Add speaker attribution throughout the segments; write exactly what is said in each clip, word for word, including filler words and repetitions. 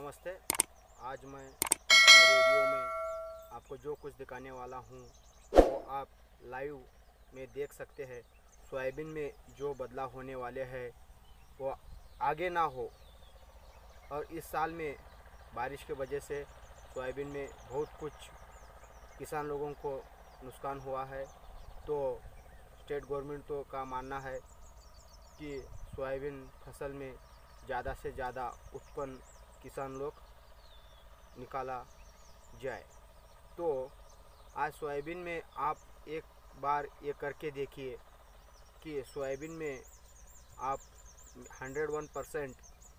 Speaker 1: नमस्ते। आज मैं मेरे वीडियो में आपको जो कुछ दिखाने वाला हूँ वो आप लाइव में देख सकते हैं। सोयाबीन में जो बदलाव होने वाले हैं वो आगे ना हो। और इस साल में बारिश की वजह से सोयाबीन में बहुत कुछ किसान लोगों को नुकसान हुआ है। तो स्टेट गवर्नमेंट तो का मानना है कि सोयाबीन फसल में ज़्यादा से ज़्यादा उत्पन्न किसान लोग निकाला जाए। तो आज सोयाबीन में आप एक बार ये करके देखिए कि सोयाबीन में आप हंड्रेड वन परसेंट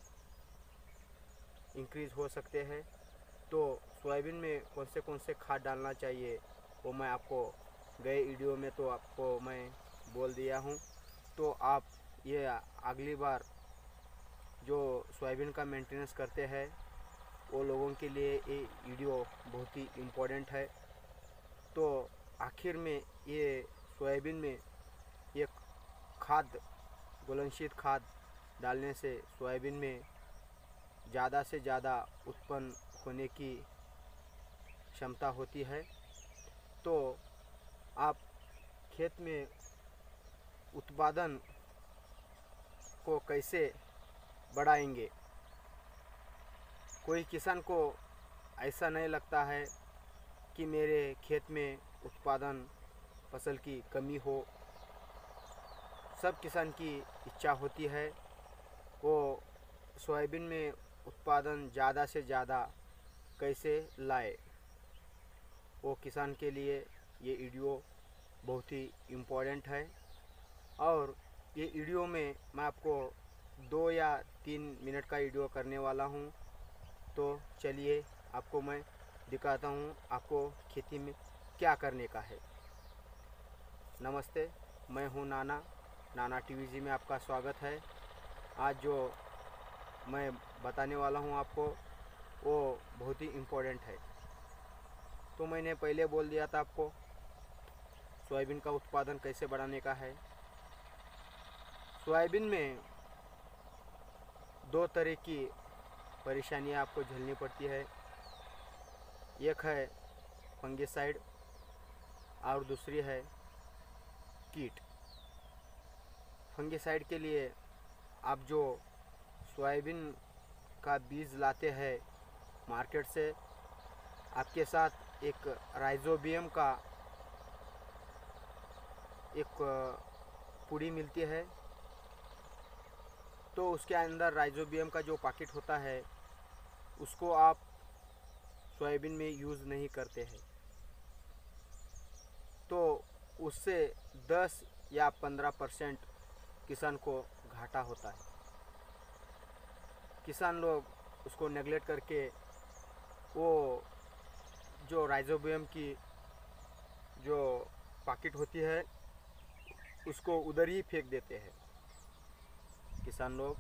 Speaker 1: इंक्रीज़ हो सकते हैं। तो सोयाबीन में कौन से कौन से खाद डालना चाहिए वो मैं आपको गए वीडियो में तो आपको मैं बोल दिया हूँ। तो आप ये अगली बार जो सोयाबीन का मेंटेनेंस करते हैं वो लोगों के लिए ये वीडियो बहुत ही इम्पोर्टेंट है। तो आखिर में ये सोयाबीन में ये खाद घुलनशील खाद डालने से सोयाबीन में ज़्यादा से ज़्यादा उत्पन्न होने की क्षमता होती है। तो आप खेत में उत्पादन को कैसे बढ़ाएंगे। कोई किसान को ऐसा नहीं लगता है कि मेरे खेत में उत्पादन फसल की कमी हो। सब किसान की इच्छा होती है वो सोयाबीन में उत्पादन ज़्यादा से ज़्यादा कैसे लाए। वो किसान के लिए ये वीडियो बहुत ही इम्पोर्टेंट है। और ये वीडियो में मैं आपको दो या तीन मिनट का वीडियो करने वाला हूँ। तो चलिए आपको मैं दिखाता हूँ आपको खेती में क्या करने का है। नमस्ते, मैं हूँ नाना नाना टीवीजी में आपका स्वागत है। आज जो मैं बताने वाला हूँ आपको वो बहुत ही इम्पोर्टेंट है। तो मैंने पहले बोल दिया था आपको सोयाबीन का उत्पादन कैसे बढ़ाने का है। सोयाबीन में दो तरह की परेशानियां आपको झेलनी पड़ती है। एक है फंगिसाइड और दूसरी है कीट। फंगिसाइड के लिए आप जो सोयाबीन का बीज लाते हैं मार्केट से, आपके साथ एक राइजोबियम का एक पुड़ी मिलती है। तो उसके अंदर राइजोबियम का जो पैकेट होता है उसको आप सोयाबीन में यूज़ नहीं करते हैं। तो उससे दस या पंद्रह परसेंट किसान को घाटा होता है। किसान लोग उसको नेगलेक्ट करके वो जो राइजोबियम की जो पैकेट होती है उसको उधर ही फेंक देते हैं। किसान लोग,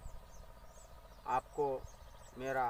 Speaker 1: आपको मेरा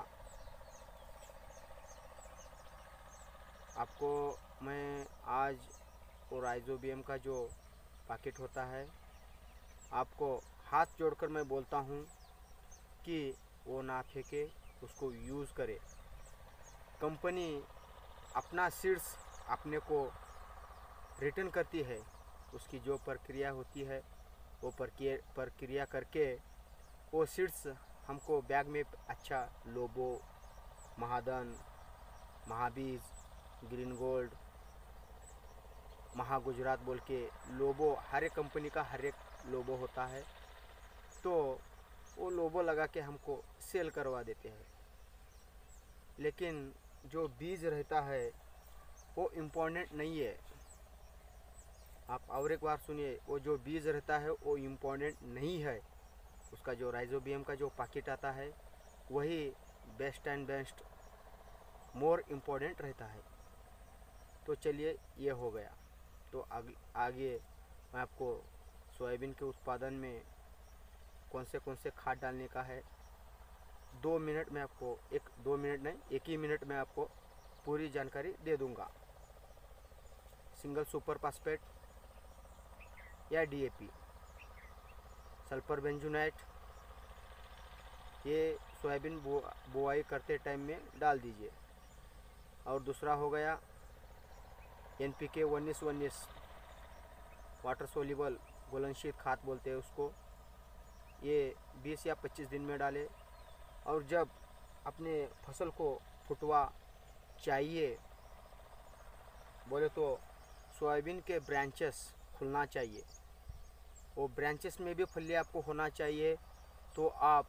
Speaker 1: आपको मैं आज वो राइजोबियम का जो पैकेट होता है आपको हाथ जोड़कर मैं बोलता हूँ कि वो ना फेंके, उसको यूज़ करे। कंपनी अपना सीड्स अपने को रिटर्न करती है। उसकी जो प्रक्रिया होती है वो प्रक्रिया करके वो सीड्स हमको बैग में अच्छा लोबो, महादन, महाबीज, ग्रीन गोल्ड, महागुजरात बोल के लोबो, हर एक कंपनी का हर एक लोबो होता है। तो वो लोबो लगा के हमको सेल करवा देते हैं। लेकिन जो बीज रहता है वो इम्पोर्टेंट नहीं है। आप और एक बार सुनिए, वो जो बीज रहता है वो इम्पोर्टेंट नहीं है। उसका जो राइजोबियम का जो पैकेट आता है वही best and best more important रहता है। तो चलिए ये हो गया। तो आगे आगे मैं आपको सोयाबीन के उत्पादन में कौन से कौन से खाद डालने का है दो मिनट में आपको एक दो मिनट नहीं एक ही मिनट में आपको पूरी जानकारी दे दूंगा। सिंगल सुपर फास्फेट या डीएपी, सल्फर बेंजोनाइट, ये सोयाबीन बो बुआई करते टाइम में डाल दीजिए। और दूसरा हो गया एन पी के उन्नीस उन्नीस वाटर सोल्यूबल घुलनशील खाद बोलते हैं उसको, ये बीस या पच्चीस दिन में डालें। और जब अपने फसल को फुटवा चाहिए बोले तो सोयाबीन के ब्रांचेस खुलना चाहिए, वो ब्रांचेस में भी फली आपको होना चाहिए, तो आप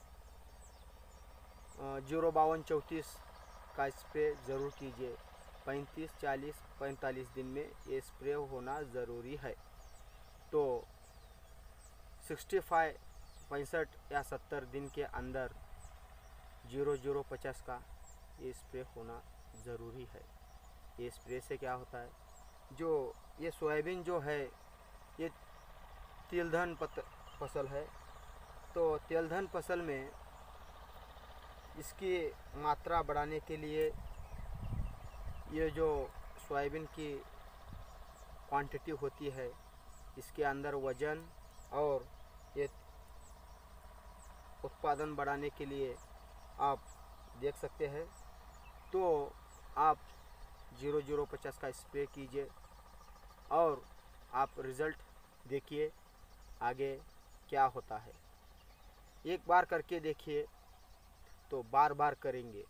Speaker 1: जीरो बावन चौंतीस का स्प्रे ज़रूर कीजिए। पैंतीस चालीस पैंतालीस दिन में ये स्प्रे होना ज़रूरी है। तो सिक्सटी फाइव पैंसठ या सत्तर दिन के अंदर जीरो जीरो पचास का ये स्प्रे होना ज़रूरी है। ये स्प्रे से क्या होता है, जो ये सोयाबीन जो है ये तिलधन फसल है, तो तिलधन फसल में इसकी मात्रा बढ़ाने के लिए ये जो सोयाबीन की क्वांटिटी होती है इसके अंदर वज़न और ये उत्पादन बढ़ाने के लिए आप देख सकते हैं। तो आप जीरो जीरो पचास का स्प्रे कीजिए और आप रिज़ल्ट देखिए आगे क्या होता है। एक बार करके देखिए तो बार बार करेंगे।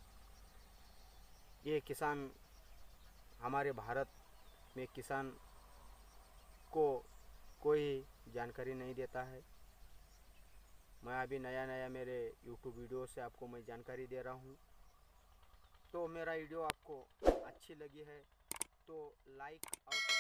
Speaker 1: ये किसान हमारे भारत में किसान को कोई जानकारी नहीं देता है। मैं अभी नया नया मेरे यूट्यूब वीडियो से आपको मैं जानकारी दे रहा हूँ। तो मेरा वीडियो आपको अच्छी लगी है तो लाइक और